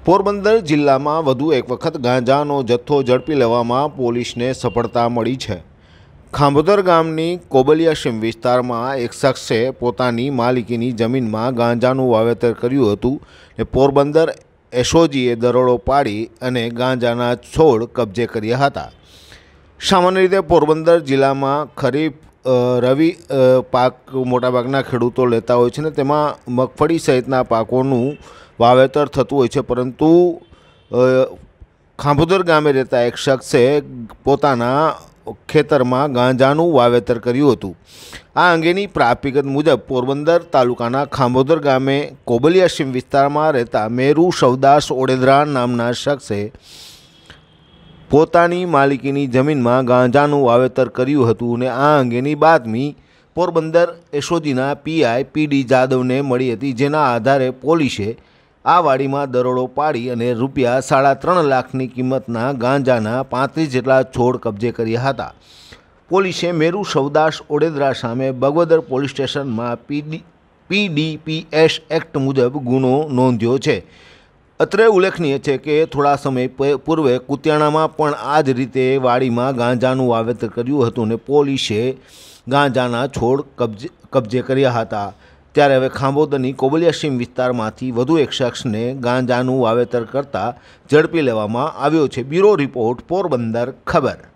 પોરબંદર જિલ્લામાં વધુ એક વખત ગાંજાનો જથ્થો ઝડપી લેવામાં પોલીસને સફળતા મળી છે। ખાંભોદર ગામની કોબલિયાશીમ વિસ્તારમાં એક શખ્સે પોતાની માલિકીની જમીનમાં ગાંજાનું વાવેતર કર્યું હતું ને પોરબંદર એસઓજીએ દરોડો પાડી અને ગાંજાના છોડ કબજે કર્યા હતા। સામાન્ય રીતે પોરબંદર જિલ્લામાં ખરીફ રવિ પાક મોટાભાગના ખેડૂતો લેતા હોય છે ને તેમાં મગફળી સહિતના પાકોનું વાવેતર થતું હોય છે, પરંતુ ખાંભોદર ગામે રહેતા એક શખ્સે પોતાના ખેતરમાં ગાંજાનું વાવેતર કર્યું હતું। આ અંગેની પ્રાપ્ત વિગત મુજબ પોરબંદર તાલુકાના ખાંભોદર ગામે કોબલિયાશીમ વિસ્તારમાં રહેતા મેરુ સવદાસ ઓડેદરા નામના શખ્સે પોતાની માલિકીની જમીનમાં ગાંજાનું વાવેતર કર્યું હતું ને આ અંગેની બાતમી પોરબંદર એસઓજીના પીઆઈ પીડી જાદવને મળી હતી, જેના આધારે પોલીસે આ વાડીમાં દરોડો પાડી અને રૂપિયા 3.5 લાખની કિંમતના ગાંજાના 35 જેટલા છોડ કબજે કર્યા હતા। પોલીસે મેરુ સવદાસ ઓડેદરા સામે બગવદર પોલીસ સ્ટેશનમાં પીડીપીએસ એક્ટ મુજબ ગુનો નોંધ્યો છે। અત્રે ઉલ્લેખનીય છે કે થોડા समय પૂર્વે કુતિયાણામાં પણ આ જ રીતે વાડીમાં ગાંજાનું વાવેતર કર્યું હતું અને પોલીસે ગાંજાના છોડ કબજે કર્યા હતા। ત્યારે હવે ખાંભોદરની કોબલિયાશીમ વિસ્તારમાંથી વધુ એક શખ્સને ગાંજાનું વાવેતર કરતા ઝડપી લેવામાં આવ્યો છે। બ્યુરો રિપોર્ટ, પોરબંદર ખબર।